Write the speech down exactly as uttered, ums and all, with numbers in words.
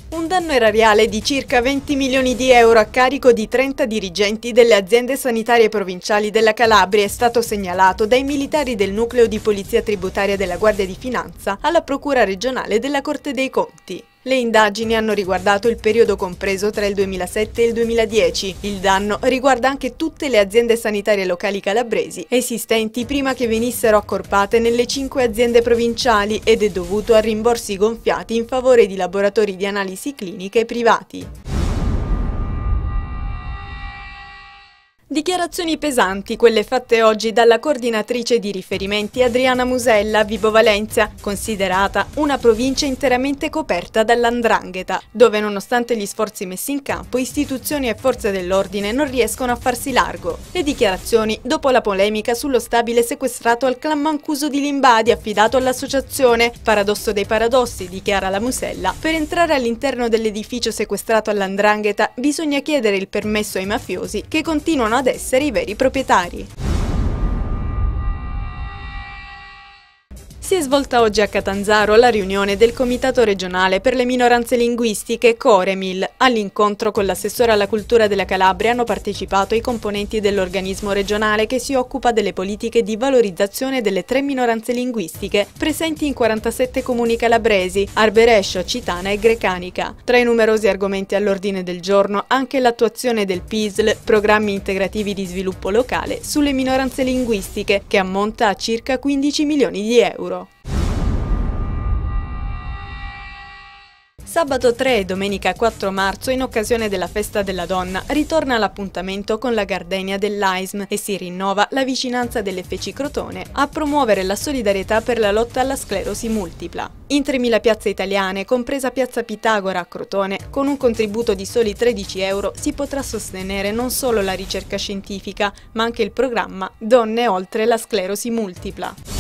Un danno erariale di circa venti milioni di euro a carico di trenta dirigenti delle aziende sanitarie provinciali della Calabria è stato segnalato dai militari del nucleo di polizia tributaria della Guardia di Finanza alla Procura regionale della Corte dei Conti. Le indagini hanno riguardato il periodo compreso tra il duemilasette e il duemiladieci. Il danno riguarda anche tutte le aziende sanitarie locali calabresi esistenti prima che venissero accorpate nelle cinque aziende provinciali ed è dovuto a rimborsi gonfiati in favore di laboratori di analisi cliniche privati. Dichiarazioni pesanti, quelle fatte oggi dalla coordinatrice di riferimenti Adriana Musella a Vibo Valentia, considerata una provincia interamente coperta dall'Andrangheta, dove nonostante gli sforzi messi in campo, istituzioni e forze dell'ordine non riescono a farsi largo. Le dichiarazioni dopo la polemica sullo stabile sequestrato al clan Mancuso di Limbadi affidato all'associazione. Paradosso dei paradossi, dichiara la Musella, per entrare all'interno dell'edificio sequestrato all'Andrangheta bisogna chiedere il permesso ai mafiosi che continuano ad essere i veri proprietari. Si è svolta oggi a Catanzaro la riunione del Comitato regionale per le minoranze linguistiche Coremil. All'incontro con l'assessore alla cultura della Calabria hanno partecipato i componenti dell'organismo regionale che si occupa delle politiche di valorizzazione delle tre minoranze linguistiche presenti in quarantasette comuni calabresi, Arberescio, Citana e Grecanica. Tra i numerosi argomenti all'ordine del giorno anche l'attuazione del P I S L, programmi integrativi di sviluppo locale, sulle minoranze linguistiche, che ammonta a circa quindici milioni di euro. Sabato tre e domenica quattro marzo, in occasione della Festa della Donna, ritorna l'appuntamento con la Gardenia dell'A I S M e si rinnova la vicinanza dell'F C Crotone a promuovere la solidarietà per la lotta alla sclerosi multipla. In tremila piazze italiane, compresa Piazza Pitagora a Crotone, con un contributo di soli tredici euro si potrà sostenere non solo la ricerca scientifica, ma anche il programma Donne oltre la sclerosi multipla.